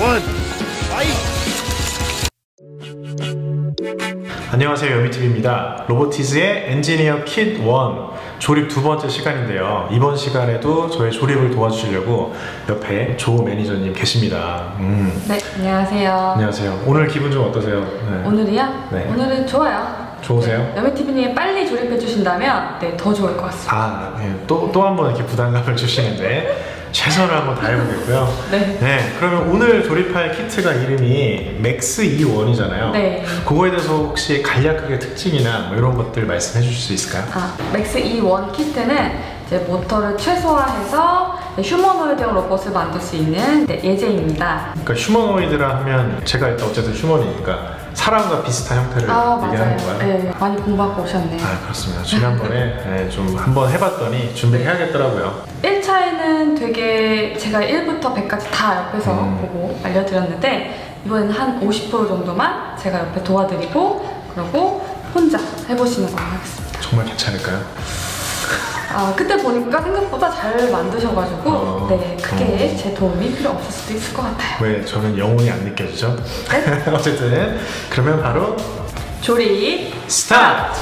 안녕하세요, 여미TV입니다. 로보티즈의 엔지니어 킷 1 조립 두 번째 시간인데요. 이번 시간에도 저의 조립을 도와주시려고 옆에 조 매니저님 계십니다. 네, 안녕하세요. 안녕하세요. 오늘 기분 좀 어떠세요? 네. 오늘이요? 네. 오늘은 좋아요. 좋으세요? 네, 여미TV님이 빨리 조립해 주신다면 네, 더 좋을 것 같습니다. 아, 네. 또 한 번 이렇게 부담감을 주시는데 최선을 한번 다해보겠고요. 네. 네. 그러면 오늘 조립할 키트가 이름이 맥스 E1이잖아요. 네. 그거에 대해서 혹시 간략하게 특징이나 뭐 이런 것들 말씀해 주실 수 있을까요? 맥스 E1 키트는 이제 모터를 최소화해서 휴머노이드형 로봇을 만들 수 있는 예제입니다. 그러니까 휴머노이드라 하면 제가 일단 어쨌든 휴머니니까 사람과 비슷한 형태를 얘기하는 건가요? 네, 많이 공부하고 오셨네요. 그렇습니다. 지난번에 네, 좀 한번 해봤더니 준비해야겠더라고요. 1차에는 되게 제가 1부터 100까지 다 옆에서 보고 알려드렸는데 이번에는 한 50% 정도만 제가 옆에 도와드리고 그리고 혼자 해보시는 걸로 하겠습니다. 정말 괜찮을까요? 그때 보니까 생각보다 잘 만드셔가지고 네, 크게 제 도움이 필요 없을 수도 있을 것 같아요. 왜 저는 영혼이 안 느껴지죠? 네? 어쨌든 그러면 바로 조립 스타트!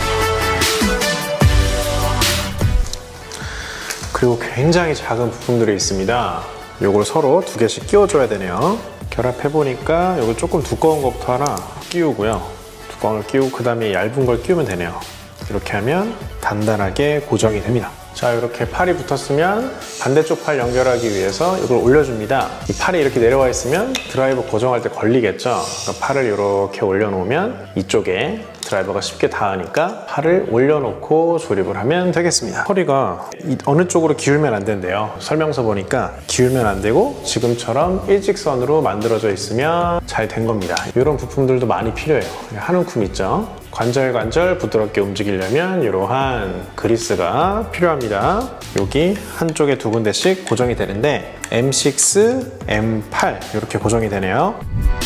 그리고 굉장히 작은 부품들이 있습니다. 요걸 서로 두 개씩 끼워줘야 되네요. 결합해보니까 요거 조금 두꺼운 것부터 하나 끼우고요. 두꺼운 걸 끼우고 그 다음에 얇은 걸 끼우면 되네요. 이렇게 하면 단단하게 고정이 됩니다. 자, 이렇게 팔이 붙었으면 반대쪽 팔 연결하기 위해서 이걸 올려줍니다. 이 팔이 이렇게 내려와 있으면 드라이버 고정할 때 걸리겠죠. 그러니까 팔을 이렇게 올려놓으면 이쪽에 드라이버가 쉽게 닿으니까 팔을 올려놓고 조립을 하면 되겠습니다. 허리가 어느 쪽으로 기울면 안 된대요. 설명서 보니까 기울면 안 되고 지금처럼 일직선으로 만들어져 있으면 잘 된 겁니다. 이런 부품들도 많이 필요해요. 한 움큼 있죠. 관절 부드럽게 움직이려면 이러한 그리스가 필요합니다. 여기 한쪽에 두 군데씩 고정이 되는데 M6, M8 이렇게 고정이 되네요.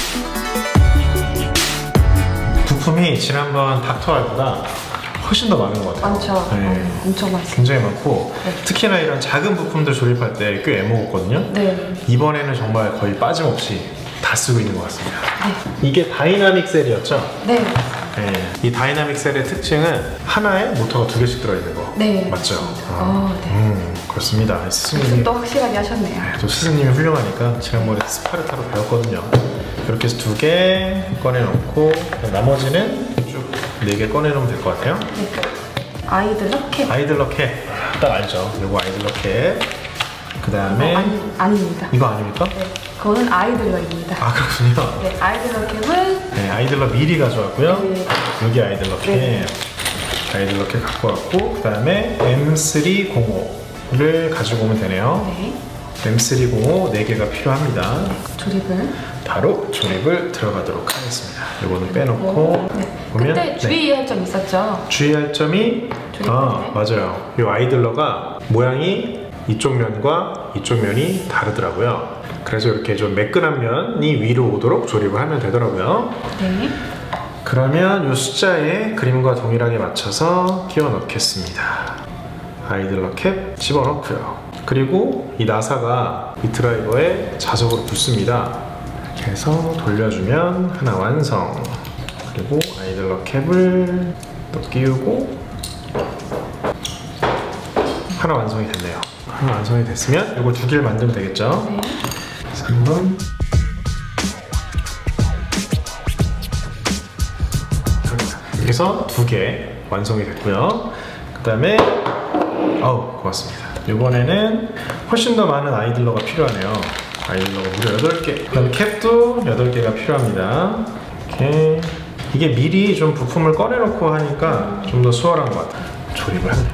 부품이 지난번 닥터알보다 훨씬 더 많은 것 같아요. 많죠. 네. 엄청 많습니다. 굉장히 많고 네. 특히나 이런 작은 부품들 조립할 때 꽤 애먹었거든요. 네. 이번에는 정말 거의 빠짐없이 다 쓰고 있는 것 같습니다. 네. 이게 다이나믹 셀이었죠? 네. 네. 이 다이나믹 셀의 특징은 하나에 모터가 두 개씩 들어있는 거. 네. 맞죠? 네. 그렇습니다. 스승님이 또 확실하게 하셨네요. 또 스승님이 훌륭하니까 지난번에 스파르타로 배웠거든요. 이렇게 해서 두 개 꺼내놓고 나머지는 쭉 4개 꺼내놓으면 될 것 같아요. 네. 아이들러 캡. 아이들러 캡. 딱 알죠? 요거 아이들러 캡. 그 다음에 아닙니다. 이거 아닙니까? 네. 그거는 아이들러입니다. 그렇군요. 네, 아이들러 캡은 네, 아이들러 미리 가져왔고요. 네. 여기 아이들러 캡. 네. 아이들러 캡 갖고 왔고 그 다음에 M305를 가지고 오면 되네요. 네. M305 4개가 필요합니다. 조립을 바로 조립을 들어가도록 하겠습니다. 이거는 빼놓고 네. 보면 그때 주의할 점 있었죠? 주의할 점이 맞아요. 이 아이들러가 모양이 이쪽 면과 이쪽 면이 다르더라고요. 그래서 이렇게 좀 매끈한 면이 위로 오도록 조립을 하면 되더라고요. 네. 그러면 이 숫자에 그림과 동일하게 맞춰서 끼워 넣겠습니다. 아이들러 캡 집어넣고요. 그리고 이 나사가 이 드라이버에 자석으로 붙습니다. 이렇게 해서 돌려주면 하나 완성. 그리고 아이들러 캡을 또 끼우고 하나 완성이 됐네요. 하나 완성이 됐으면 이거 두 개를 만들면 되겠죠? 네. 3번 이렇게 해서 두 개 완성이 됐고요. 그 다음에 고맙습니다. 이번에는 훨씬 더 많은 아이들러가 필요하네요. 아이들러가 무려 8개. 그 다음에 캡도 8개가 필요합니다. 이렇게 이게 미리 좀 부품을 꺼내놓고 하니까 좀 더 수월한 것 같아요. 조립을 하네요.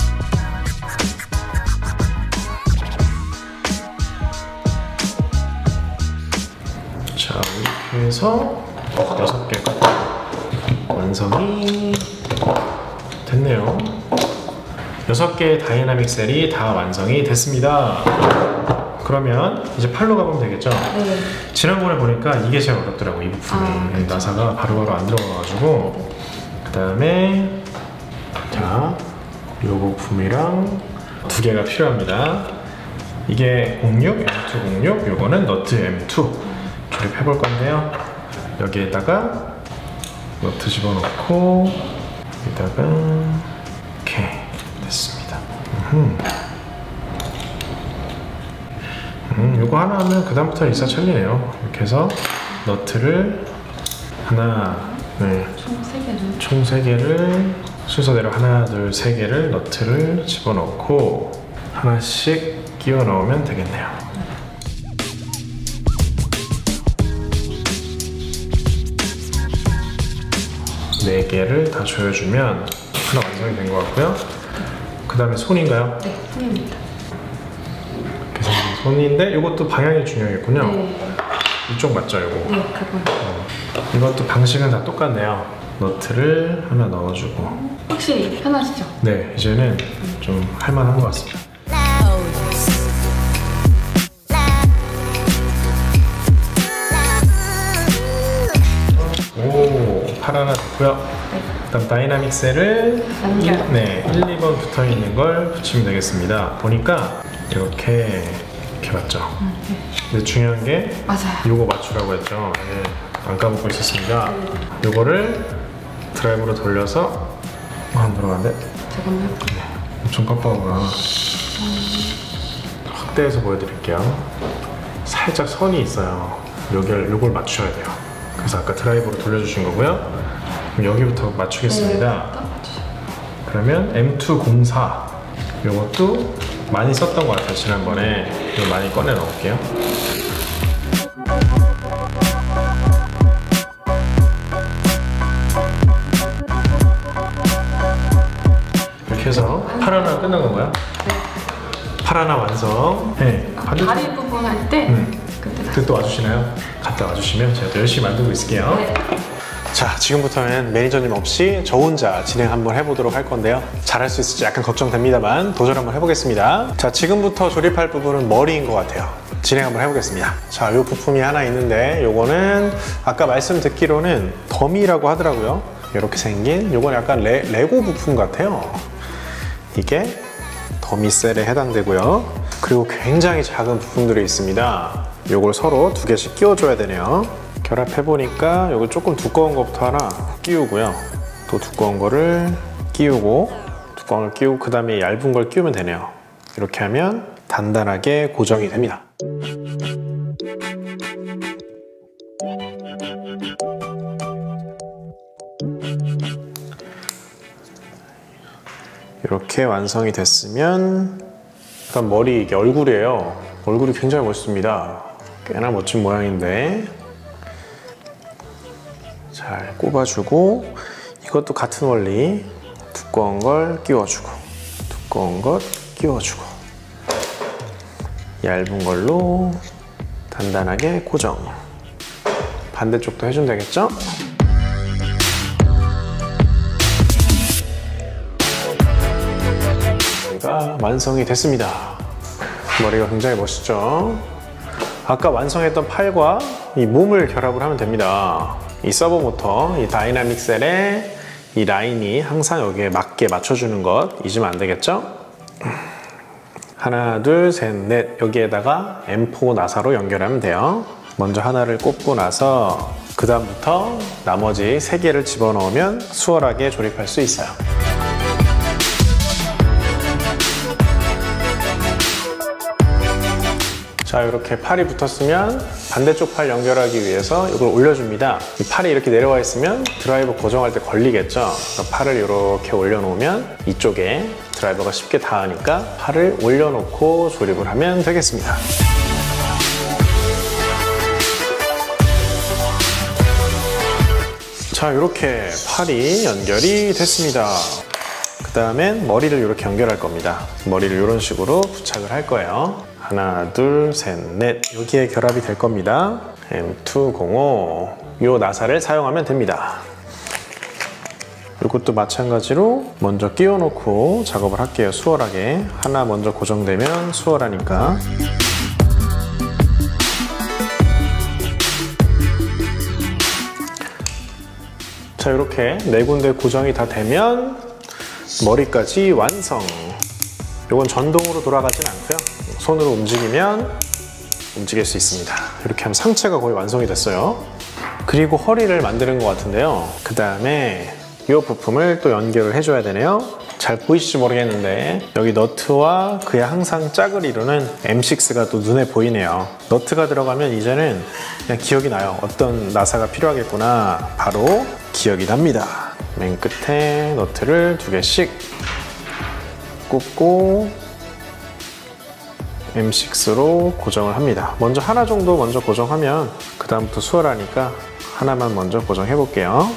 자, 이렇게 해서 6개가 완성이 됐네요. 6개의 다이나믹 셀이 다 완성이 됐습니다. 그러면 이제 팔로 가보면 되겠죠? 네. 지난번에 보니까 이게 제일 어렵더라고, 이 부품이. 그렇죠. 나사가 바로바로 안 들어가가지고. 그 다음에 자, 이 부품이랑 두 개가 필요합니다. 이게 06, M206, 요거는 너트 M2. 조립해 볼 건데요. 여기에다가 너트 집어넣고 여기다가 이렇게 됐습니다. 요거 하나 하면 그 다음부터 일사천리네요. 이렇게 해서 너트를 하나, 총 3개를 순서대로 하나, 둘, 3개를 너트를 집어넣고 하나씩 끼워 넣으면 되겠네요. 4개를 다 조여주면 하나 완성이 된 것 같고요. 그 다음에 손인가요? 네, 손입니다. 이렇게 생긴 손인데 이것도 방향이 중요하겠군요. 네. 이쪽 맞죠, 이거? 네, 그분. 이것도 방식은 다 똑같네요. 너트를 하나 넣어주고. 확실히 편하시죠? 네, 이제는 좀 할만한 것 같습니다. 오, 팔 하나 됐고요. 그다음 다이나믹 셀을 1, 2번 붙어 있는 걸 붙이면 되겠습니다. 보니까 이렇게 맞죠? 근데 중요한 게 맞아요. 요거 맞추라고 했죠. 네, 안 까먹고 있었습니다. 요거를 드라이브로 돌려서 안 들어가는데? 잠깐만요. 엄청 깜빡하구나. 확대해서 보여드릴게요. 살짝 선이 있어요. 요걸 맞춰야 돼요. 그래서 아까 드라이브로 돌려주신 거고요. 그럼 여기부터 맞추겠습니다. 그러면 M204 요것도 많이 썼던 것 같아요. 지난번에 이거 많이 꺼내 넣을게요. 이렇게 해서 팔 하나 끝난 건가요? 네. 팔 하나 완성. 네. 다리 부분 할 때 그때 또 와주시나요? 갔다 와주시면 제가 또 열심히 만들고 있을게요. 네. 자, 지금부터는 매니저님 없이 저 혼자 진행 한번 해보도록 할 건데요. 잘할 수 있을지 약간 걱정됩니다만 도전 한번 해보겠습니다. 자, 지금부터 조립할 부분은 머리인 것 같아요. 진행 한번 해보겠습니다. 자, 요 부품이 하나 있는데 요거는 아까 말씀 듣기로는 더미라고 하더라고요. 이렇게 생긴 요건 약간 레고 부품 같아요. 이게 더미 셀에 해당되고요. 그리고 굉장히 작은 부품들이 있습니다. 요걸 서로 2개씩 끼워줘야 되네요. 결합해보니까 요거 조금 두꺼운 것부터 하나 끼우고요. 또 두꺼운 거를 끼우고 뚜껑을 끼우고 그 다음에 얇은 걸 끼우면 되네요. 이렇게 하면 단단하게 고정이 됩니다. 이렇게 완성이 됐으면 일단 머리 이게 얼굴이에요. 얼굴이 굉장히 멋있습니다. 꽤나 멋진 모양인데 잘 꼽아주고 이것도 같은 원리 두꺼운 걸 끼워주고 두꺼운 것 끼워주고 얇은 걸로 단단하게 고정. 반대쪽도 해주면 되겠죠? 머리가 완성이 됐습니다. 머리가 굉장히 멋있죠? 아까 완성했던 팔과 이 몸을 결합을 하면 됩니다. 이 서버 모터, 이 다이나믹 셀에 이 라인이 항상 여기에 맞게 맞춰주는 것 잊으면 안 되겠죠? 하나, 둘, 셋, 넷 여기에다가 M4 나사로 연결하면 돼요. 먼저 하나를 꼽고 나서 그 다음부터 나머지 3개를 집어넣으면 수월하게 조립할 수 있어요. 자, 이렇게 팔이 붙었으면 반대쪽 팔 연결하기 위해서 이걸 올려줍니다. 이 팔이 이렇게 내려와 있으면 드라이버 고정할 때 걸리겠죠? 그러니까 팔을 이렇게 올려놓으면 이쪽에 드라이버가 쉽게 닿으니까 팔을 올려놓고 조립을 하면 되겠습니다. 자, 이렇게 팔이 연결이 됐습니다. 그 다음엔 머리를 이렇게 연결할 겁니다. 머리를 이런 식으로 부착을 할 거예요. 하나, 둘, 셋, 넷 여기에 결합이 될 겁니다. M205 이 나사를 사용하면 됩니다. 이것도 마찬가지로 먼저 끼워 놓고 작업을 할게요. 수월하게 하나 먼저 고정되면 수월하니까. 자, 이렇게 4군데 고정이 다 되면 머리까지 완성. 이건 전동으로 돌아가진 않고요. 손으로 움직이면 움직일 수 있습니다. 이렇게 하면 상체가 거의 완성이 됐어요. 그리고 허리를 만드는 것 같은데요. 그 다음에 이 부품을 또 연결을 해줘야 되네요. 잘 보이실지 모르겠는데 여기 너트와 그의 항상 짝을 이루는 M6가 또 눈에 보이네요. 너트가 들어가면 이제는 그냥 기억이 나요. 어떤 나사가 필요하겠구나. 바로 기억이 납니다. 맨 끝에 너트를 2개씩 꽂고 M6로 고정을 합니다. 먼저 하나 정도 먼저 고정하면 그 다음부터 수월하니까 하나만 먼저 고정해 볼게요.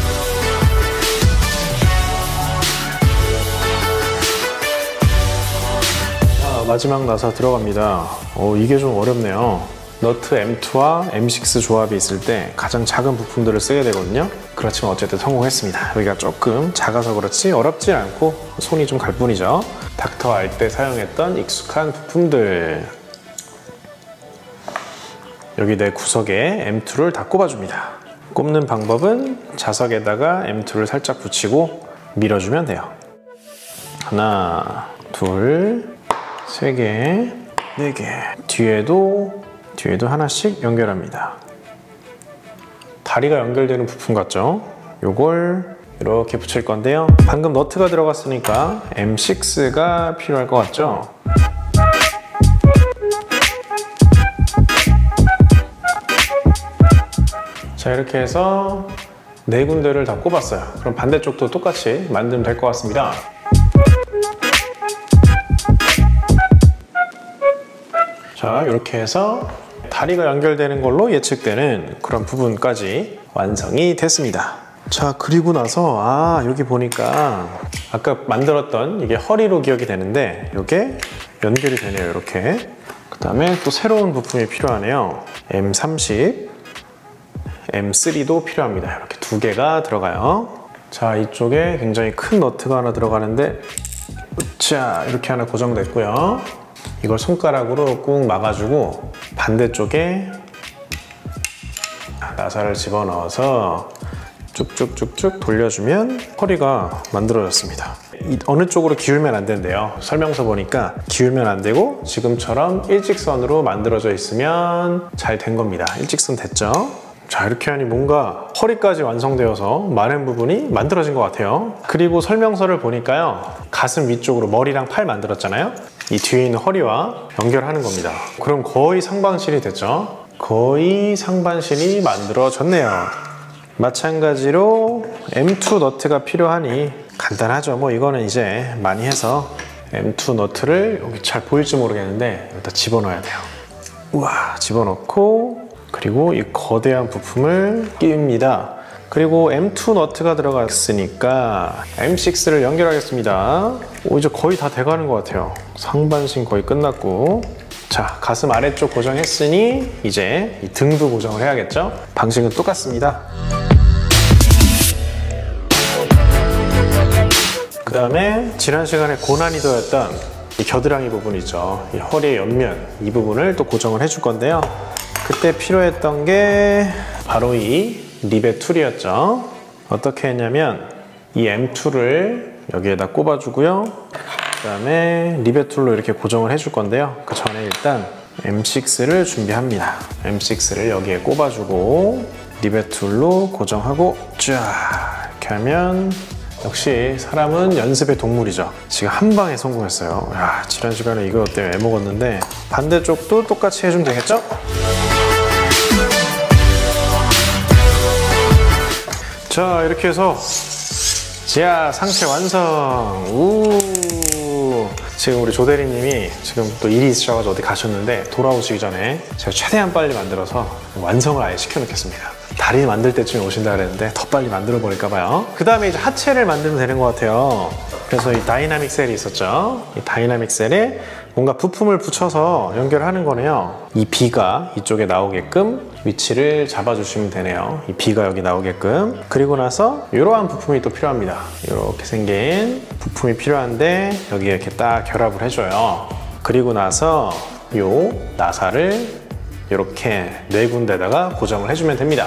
자, 마지막 나사 들어갑니다. 이게 좀 어렵네요. 너트 M2와 M6 조합이 있을 때 가장 작은 부품들을 쓰게 되거든요. 그렇지만 어쨌든 성공했습니다. 여기가 조금 작아서 그렇지 어렵지 않고 손이 좀 갈 뿐이죠. 닥터 알 때 사용했던 익숙한 부품들. 여기 내 구석에 M2를 다 꼽아줍니다. 꼽는 방법은 자석에다가 M2를 살짝 붙이고 밀어주면 돼요. 하나, 둘, 세 개, 네 개. 뒤에도 하나씩 연결합니다. 다리가 연결되는 부품 같죠? 요걸 이렇게 붙일 건데요. 방금 너트가 들어갔으니까 M6가 필요할 것 같죠? 자, 이렇게 해서 4군데를 다 꼽았어요. 그럼 반대쪽도 똑같이 만들면 될 것 같습니다. 자, 이렇게 해서 다리가 연결되는 걸로 예측되는 그런 부분까지 완성이 됐습니다. 자, 그리고 나서 여기 보니까 아까 만들었던 이게 허리로 기억이 되는데 이게 연결이 되네요. 이렇게. 그 다음에 또 새로운 부품이 필요하네요. M30, M3도 필요합니다. 이렇게 2개가 들어가요. 자, 이쪽에 굉장히 큰 너트가 하나 들어가는데 자, 이렇게 하나 고정됐고요. 이걸 손가락으로 꾹 막아주고 반대쪽에 나사를 집어넣어서 쭉쭉쭉쭉 돌려주면 허리가 만들어졌습니다. 어느 쪽으로 기울면 안 된대요. 설명서 보니까 기울면 안 되고 지금처럼 일직선으로 만들어져 있으면 잘 된 겁니다. 일직선 됐죠? 자, 이렇게 하니 뭔가 허리까지 완성되어서 많은 부분이 만들어진 것 같아요. 그리고 설명서를 보니까요, 가슴 위쪽으로 머리랑 팔 만들었잖아요. 이 뒤에 있는 허리와 연결하는 겁니다. 그럼 거의 상반신이 됐죠? 거의 상반신이 만들어졌네요. 마찬가지로 M2 너트가 필요하니 간단하죠. 뭐 이거는 이제 많이 해서 M2 너트를 여기 잘 보일지 모르겠는데 여기다 집어넣어야 돼요. 우와, 집어넣고 그리고 이 거대한 부품을 끼웁니다. 그리고 M2 너트가 들어갔으니까 M6를 연결하겠습니다. 이제 거의 다 돼가는 것 같아요. 상반신 거의 끝났고, 자, 가슴 아래쪽 고정했으니 이제 이 등도 고정을 해야겠죠? 방식은 똑같습니다. 그 다음에 지난 시간에 고난이도였던 이 겨드랑이 부분 있죠. 이 허리의 옆면 이 부분을 또 고정을 해줄 건데요. 그때 필요했던 게 바로 이 리벳 툴이었죠. 어떻게 했냐면 이 M2를 여기에다 꼽아주고요. 그 다음에 리벳 툴로 이렇게 고정을 해줄 건데요. 그 전에 일단 M6를 준비합니다. M6를 여기에 꼽아주고 리벳 툴로 고정하고 쫙 이렇게 하면 역시 사람은 연습의 동물이죠. 지금 한 방에 성공했어요. 야, 지난 시간에 이거 때문에 애먹었는데 반대쪽도 똑같이 해주면 되겠죠? 자, 이렇게 해서 자, 상체 완성. 지금 우리 조대리님이 지금 또 일이 있으셔가지고 어디 가셨는데 돌아오시기 전에 제가 최대한 빨리 만들어서 완성을 아예 시켜놓겠습니다. 다리 만들 때쯤에 오신다 그랬는데 더 빨리 만들어 버릴까 봐요. 그 다음에 이제 하체를 만들면 되는 것 같아요. 그래서 이 다이나믹 셀이 있었죠. 이 다이나믹 셀에 뭔가 부품을 붙여서 연결하는 거네요. 이 B가 이쪽에 나오게끔 위치를 잡아주시면 되네요. 이 B가 여기 나오게끔. 그리고 나서 이러한 부품이 또 필요합니다. 이렇게 생긴 부품이 필요한데 여기에 이렇게 딱 결합을 해줘요. 그리고 나서 이 나사를 이렇게 4군데다가 고정을 해주면 됩니다.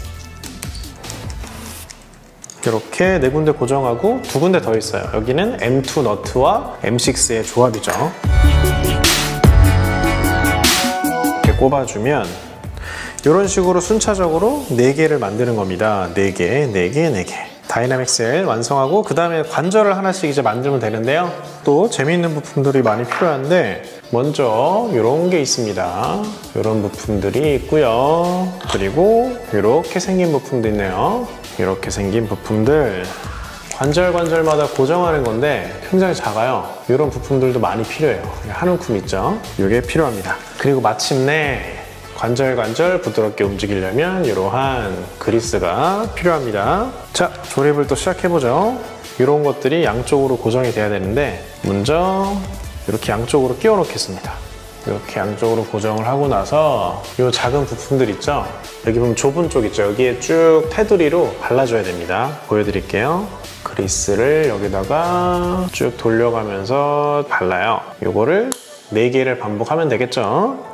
이렇게 4군데 고정하고 2군데 더 있어요. 여기는 M2 너트와 M6의 조합이죠. 이렇게 꼽아주면 이런 식으로 순차적으로 4개를 만드는 겁니다. 4개, 4개, 4개. 다이나믹 셀 완성하고 그 다음에 관절을 하나씩 이제 만들면 되는데요. 또 재미있는 부품들이 많이 필요한데 먼저 이런 게 있습니다. 이런 부품들이 있고요. 그리고 이렇게 생긴 부품도 있네요. 이렇게 생긴 부품들 관절마다 고정하는 건데 굉장히 작아요. 이런 부품들도 많이 필요해요. 한 움큼 있죠? 이게 필요합니다. 그리고 마침내 관절 부드럽게 움직이려면 이러한 그리스가 필요합니다. 자, 조립을 또 시작해보죠. 이런 것들이 양쪽으로 고정이 돼야 되는데 먼저 이렇게 양쪽으로 끼워 놓겠습니다. 이렇게 양쪽으로 고정을 하고 나서 이 작은 부품들 있죠? 여기 보면 좁은 쪽 있죠? 여기에 쭉 테두리로 발라줘야 됩니다. 보여드릴게요. 그리스를 여기다가 쭉 돌려가면서 발라요. 이거를 4개를 반복하면 되겠죠?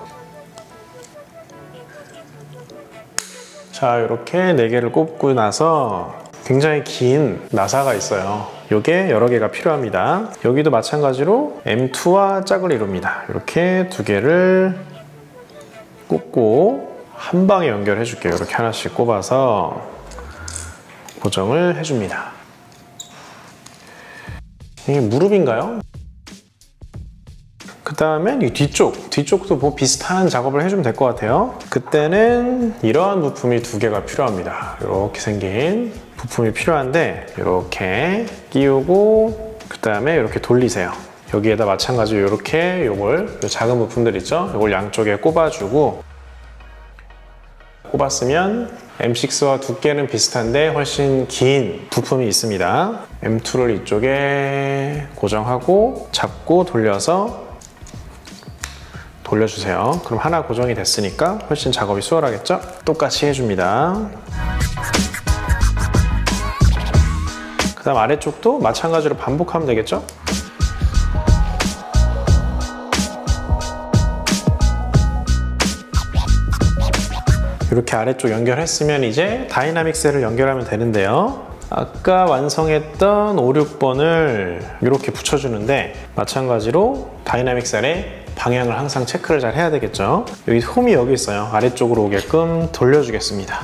자, 이렇게 4개를 꼽고 나서 굉장히 긴 나사가 있어요. 이게 여러 개가 필요합니다. 여기도 마찬가지로 M2와 짝을 이룹니다. 이렇게 2개를 꽂고 한 방에 연결해 줄게요. 이렇게 하나씩 꼽아서 고정을 해줍니다. 이게 무릎인가요? 그 다음엔 이 뒤쪽도 뭐 비슷한 작업을 해주면 될 것 같아요. 그때는 이러한 부품이 2개가 필요합니다. 이렇게 생긴 부품이 필요한데 이렇게 끼우고 그 다음에 이렇게 돌리세요. 여기에다 마찬가지로 이렇게 요걸 작은 부품들 있죠? 이걸 양쪽에 꼽아주고 꼽았으면 M6와 두께는 비슷한데 훨씬 긴 부품이 있습니다. M2를 이쪽에 고정하고 잡고 돌려서 돌려주세요. 그럼 하나 고정이 됐으니까 훨씬 작업이 수월하겠죠? 똑같이 해줍니다. 그 다음 아래쪽도 마찬가지로 반복하면 되겠죠? 이렇게 아래쪽 연결했으면 이제 다이나믹 셀을 연결하면 되는데요. 아까 완성했던 5, 6번을 이렇게 붙여주는데 마찬가지로 다이나믹 셀에 방향을 항상 체크를 잘 해야 되겠죠. 여기 홈이 여기 있어요. 아래쪽으로 오게끔 돌려주겠습니다.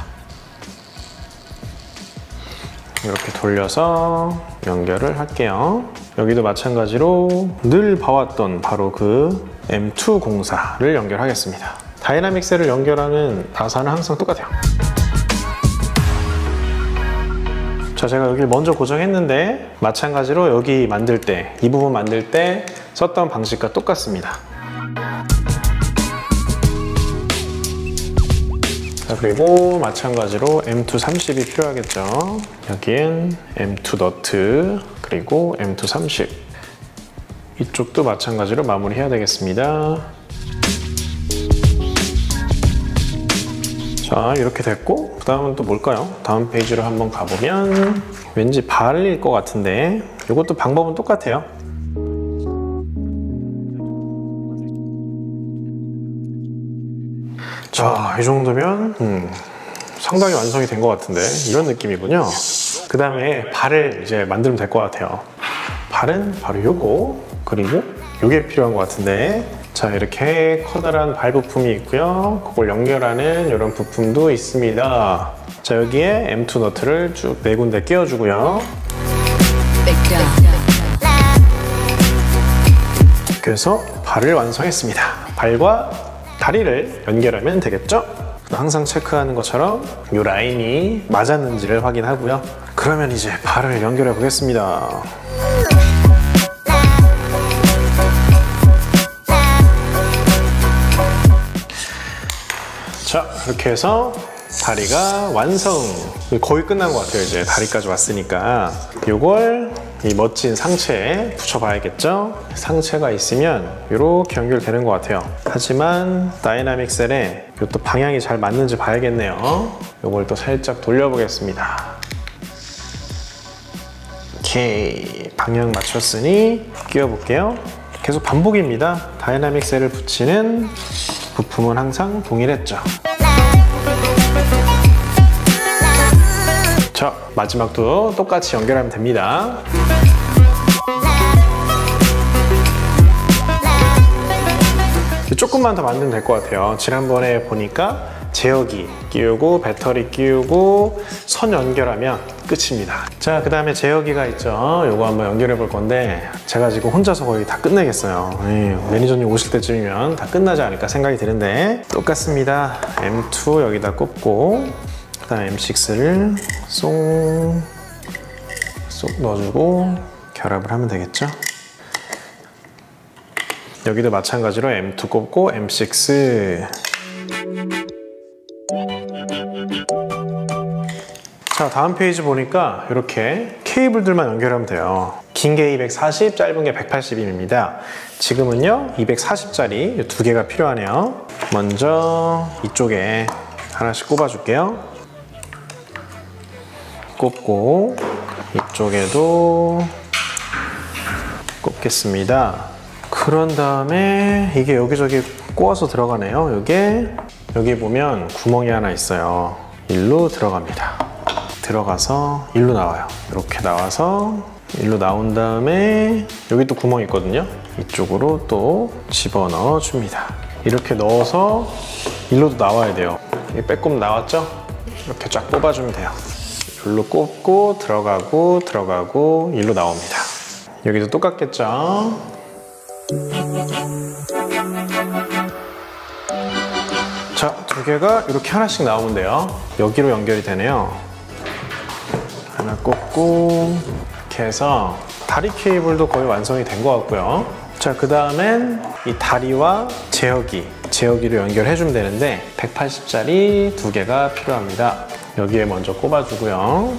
이렇게 돌려서 연결을 할게요. 여기도 마찬가지로 늘 봐왔던 바로 그 M2 공사를 연결하겠습니다. 다이나믹 셀을 연결하는 나사는 항상 똑같아요. 자, 제가 여기 먼저 고정했는데 마찬가지로 여기 만들 때, 이 부분 만들 때 썼던 방식과 똑같습니다. 자, 그리고 마찬가지로 M2 30이 필요하겠죠. 여기엔 M2 너트 그리고 M2 30 이쪽도 마찬가지로 마무리해야 되겠습니다. 자, 이렇게 됐고 그 다음은 또 뭘까요? 다음 페이지로 한번 가보면 왠지 발일 것 같은데 이것도 방법은 똑같아요. 자, 이 정도면 상당히 완성이 된 것 같은데 이런 느낌이군요. 그 다음에 발을 이제 만들면 될 것 같아요. 발은 바로 요거 그리고 요게 필요한 것 같은데 자, 이렇게 커다란 발 부품이 있고요. 그걸 연결하는 이런 부품도 있습니다. 자, 여기에 M2 너트를 쭉 4군데 끼워주고요. 그래서 발을 완성했습니다. 발과 다리를 연결하면 되겠죠? 항상 체크하는 것처럼 이 라인이 맞았는지를 확인하고요. 그러면 이제 발을 연결해 보겠습니다. 자, 이렇게 해서 다리가 완성! 거의 끝난 것 같아요. 이제 다리까지 왔으니까 이걸 이 멋진 상체에 붙여봐야겠죠? 상체가 있으면 이렇게 연결되는 것 같아요. 하지만 다이나믹 셀에 또 방향이 잘 맞는지 봐야겠네요. 이걸 또 살짝 돌려보겠습니다. 오케이, 방향 맞췄으니 끼워볼게요. 계속 반복입니다. 다이나믹 셀을 붙이는 부품은 항상 동일했죠. 자, 마지막도 똑같이 연결하면 됩니다. 조금 조금만 더 만들면 될 것 같아요. 지난번에 보니까 제어기 끼우고 배터리 끼우고 선 연결하면 끝입니다. 자, 그 다음에 제어기가 있죠. 요거 한번 연결해 볼 건데 제가 지금 혼자서 거의 다 끝내겠어요. 매니저님 오실 때쯤이면 다 끝나지 않을까 생각이 드는데 똑같습니다. M2 여기다 꽂고 그 다음에 M6를 쏙 넣어주고 결합을 하면 되겠죠. 여기도 마찬가지로 M2 꽂고 M6. 자, 다음 페이지 보니까 이렇게 케이블들만 연결하면 돼요. 긴 게 240, 짧은 게 180입니다. 지금은요 240짜리 두 개가 필요하네요. 먼저 이쪽에 하나씩 꼽아 줄게요. 꼽고 이쪽에도 꼽겠습니다. 그런 다음에 이게 여기저기 꼬아서 들어가네요. 여기 보면 구멍이 하나 있어요. 일로 들어갑니다. 들어가서 일로 나와요. 이렇게 나와서 일로 나온 다음에 여기 또 구멍이 있거든요. 이쪽으로 또 집어넣어 줍니다. 이렇게 넣어서 일로도 나와야 돼요. 빼꼼 나왔죠? 이렇게 쫙 뽑아주면 돼요. 일로 꼽고 들어가고 일로 나옵니다. 여기도 똑같겠죠? 자, 두 개가 이렇게 하나씩 나오면 돼요. 여기로 연결이 되네요. 하나 꽂고 이렇게 해서 다리 케이블도 거의 완성이 된 것 같고요. 자, 그 다음엔 이 다리와 제어기로 연결해 주면 되는데 180짜리 두 개가 필요합니다. 여기에 먼저 꼽아주고요.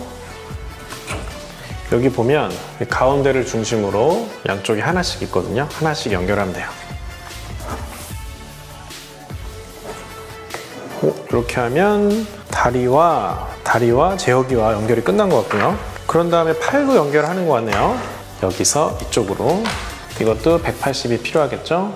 여기 보면 가운데를 중심으로 양쪽에 하나씩 있거든요. 하나씩 연결하면 돼요. 이렇게 하면 다리와 제어기와 연결이 끝난 것 같고요. 그런 다음에 팔도 연결하는 것 같네요. 여기서 이쪽으로. 이것도 180이 필요하겠죠.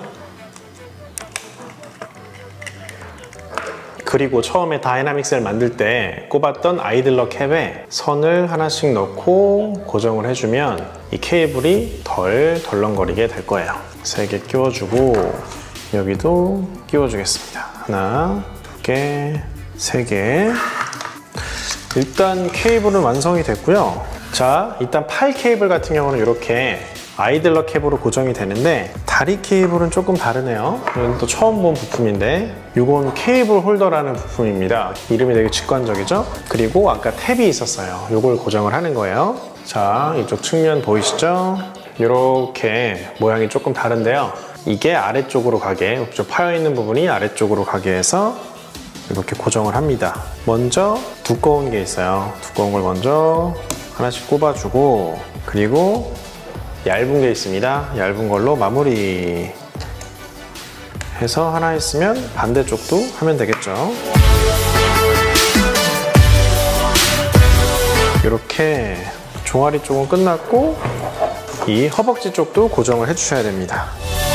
그리고 처음에 다이나믹스를 만들 때 꼽았던 아이들러 캡에 선을 하나씩 넣고 고정을 해주면 이 케이블이 덜 덜렁거리게 될 거예요. 3개 끼워주고 여기도 끼워주겠습니다. 하나, 두 개, 3개. 일단 케이블은 완성이 됐고요. 자, 일단 팔 케이블 같은 경우는 이렇게 아이들러 캡으로 고정이 되는데 다리 케이블은 조금 다르네요. 이건 또 처음 본 부품인데 이건 케이블 홀더라는 부품입니다. 이름이 되게 직관적이죠? 그리고 아까 탭이 있었어요. 이걸 고정을 하는 거예요. 자, 이쪽 측면 보이시죠? 이렇게 모양이 조금 다른데요. 이게 아래쪽으로 가게, 파여있는 부분이 아래쪽으로 가게 해서 이렇게 고정을 합니다. 먼저 두꺼운 게 있어요. 두꺼운 걸 먼저 하나씩 꼽아주고 그리고 얇은 게 있습니다. 얇은 걸로 마무리 해서 하나 했으면 반대쪽도 하면 되겠죠. 이렇게 종아리 쪽은 끝났고 이 허벅지 쪽도 고정을 해주셔야 됩니다.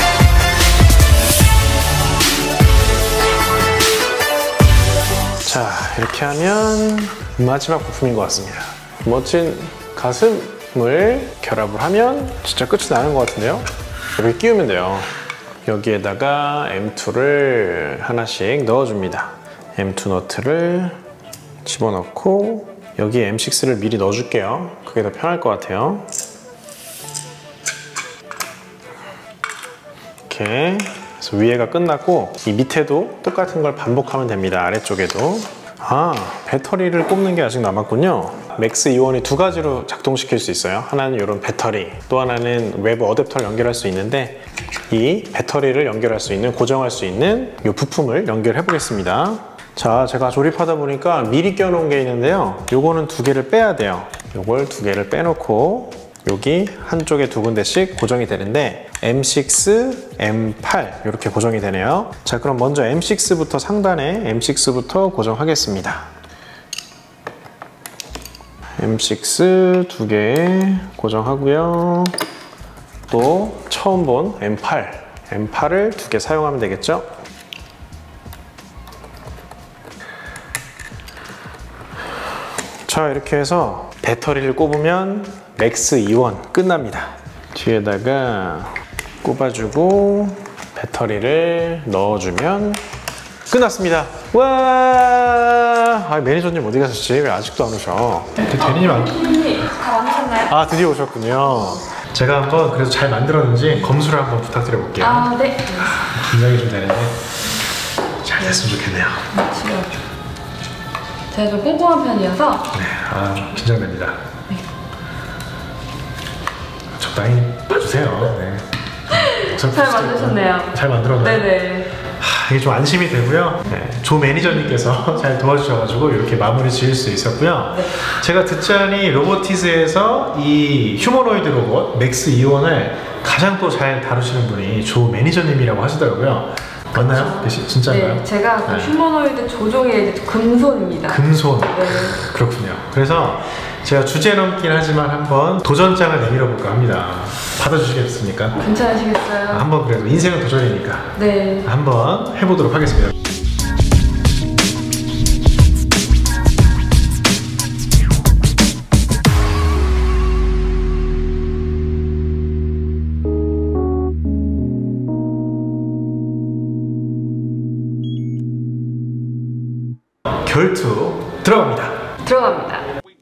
자, 이렇게 하면 마지막 부품인 것 같습니다. 멋진 가슴을 결합을 하면 진짜 끝이 나는 것 같은데요. 이렇게 끼우면 돼요. 여기에다가 M2를 하나씩 넣어줍니다. M2 너트를 집어넣고 여기에 M6를 미리 넣어줄게요. 그게 더 편할 것 같아요. 이렇게 그래서 위에가 끝났고 이 밑에도 똑같은 걸 반복하면 됩니다. 아래쪽에도. 아, 배터리를 꼽는 게 아직 남았군요. 맥스 이온이 두 가지로 작동시킬 수 있어요. 하나는 이런 배터리, 또 하나는 외부 어댑터를 연결할 수 있는데 이 배터리를 연결할 수 있는, 고정할 수 있는 이 부품을 연결해 보겠습니다. 자, 제가 조립하다 보니까 미리 껴놓은 게 있는데요. 요거는 두 개를 빼야 돼요. 요걸 두 개를 빼놓고 여기 한쪽에 두 군데씩 고정이 되는데 M6, M8 이렇게 고정이 되네요. 자, 그럼 먼저 M6부터 상단에 M6부터 고정하겠습니다. M6 두 개 고정하고요. 또 처음 본 M8을 두 개 사용하면 되겠죠. 자, 이렇게 해서 배터리를 꼽으면 맥스 이온 끝납니다. 뒤에다가 꼽아주고 배터리를 넣어주면 끝났습니다. 와, 매니저님 어디 가셨지? 왜 아직도 안 오셔? 대리님 다 만드셨나요? 아, 드디어 오셨군요. 제가 한번 그래도 잘 만들었는지 검수를 한번 부탁드려 볼게요. 아, 네. 긴장이 좀 되는데 잘 됐으면 좋겠네요. 지금 제가 좀 꼼꼼한 편이어서 네, 긴장됩니다. 네. 적당히 봐주세요. 네. 잘 만드셨네요. 잘 만들었나요? 네네. 이게 좀 안심이 되고요. 네, 조 매니저님께서 잘 도와주셔가지고 이렇게 마무리 지을 수 있었고요. 네. 제가 듣자니 로보티즈에서 이 휴머노이드 로봇 맥스 이온을 가장 또 잘 다루시는 분이 조 매니저님이라고 하시더라고요. 맞나요? 진짜인가요? 네, 제가 그 네. 휴머노이드 조종의 금손입니다. 금손. 네. 그렇군요. 그래서 제가 주제 넘긴 하지만 한번 도전장을 내밀어 볼까 합니다. 받아주시겠습니까? 괜찮으시겠어요? 한번 그래도 인생은 도전이니까 네. 한번 해보도록 하겠습니다. 결투 들어갑니다. 들어갑니다.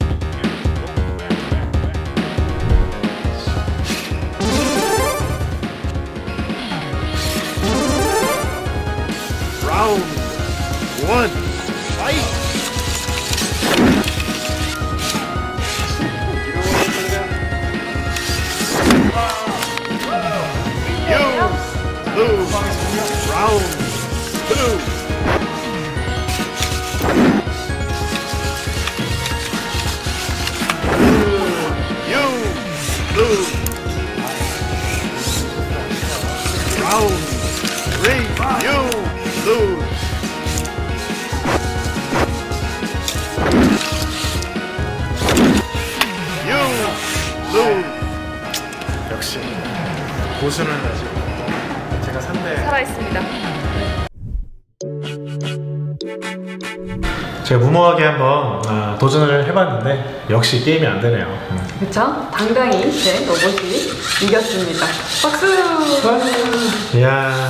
Round one, fight! You lose. Round two. You lose. Round three. You lose. You lose. 역시 고수는 아직 제가 3대 살아있습니다. 제가 무모하게 한번 도전을 해봤는데 역시 게임이 안 되네요. 그렇죠? 당당히 제 로봇이 이겼습니다. 박수! 이야.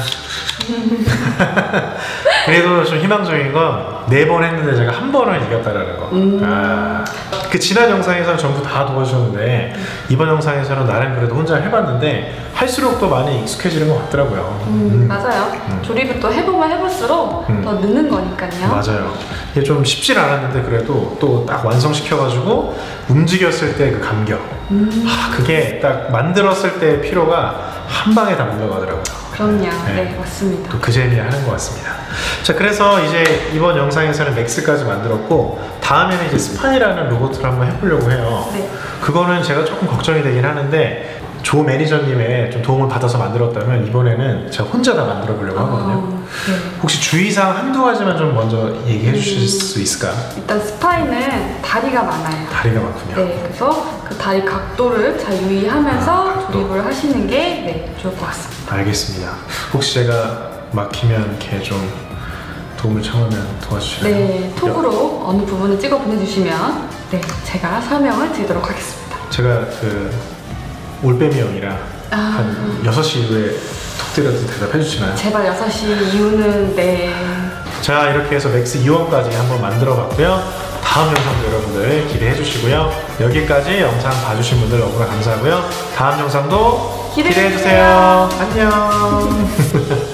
그래도 좀 희망적인 건 4번 했는데 제가 한 번을 이겼다라는 거. 그 지난 영상에서는 전부 다 도와주셨는데 이번 영상에서는 나름 그래도 혼자 해봤는데 할수록 더 많이 익숙해지는 것 같더라고요. 맞아요. 조립을 또 해보면 해볼수록 더 느는 거니까요. 맞아요. 이게 좀 쉽질 않았는데 그래도 또 딱 완성시켜가지고 움직였을 때 그 감격. 그게 딱 만들었을 때의 피로가 한 방에 다 물러가더라고요. 그럼요. 네. 네, 맞습니다. 또 그 재미에 하는 것 같습니다. 자, 그래서 이제 이번 영상에서는 맥스까지 만들었고 다음에는 이제 스파이라는 로봇을 한번 해보려고 해요. 네. 그거는 제가 조금 걱정이 되긴 하는데 조 매니저님의 좀 도움을 받아서 만들었다면 이번에는 제가 혼자 다 만들어 보려고 하거든요. 네. 혹시 주의사항 한두 가지만 좀 먼저 얘기해 주실 수 있을까요? 일단 스파이는 다리가 많아요. 다리가 많군요. 네, 그래서 그 다리 각도를 잘 유의하면서 조립을 하시는 게 네, 좋을 것 같습니다. 알겠습니다. 혹시 제가 막히면 이렇게 좀 도움을 청하면 도와주시나요? 네, 톡으로 어느 부분을 찍어 보내주시면 네, 제가 설명을 드리도록 하겠습니다. 제가 그 올빼미 형이라 한 6시 이후에 톡 때려도 대답해 주시나요? 제발 6시 이후는 네. 자, 이렇게 해서 맥스 2원까지 한번 만들어 봤고요. 다음 영상도 여러분들 기대해 주시고요. 여기까지 영상 봐주신 분들 너무나 감사하고요. 다음 영상도 기대해 주세요. 안녕.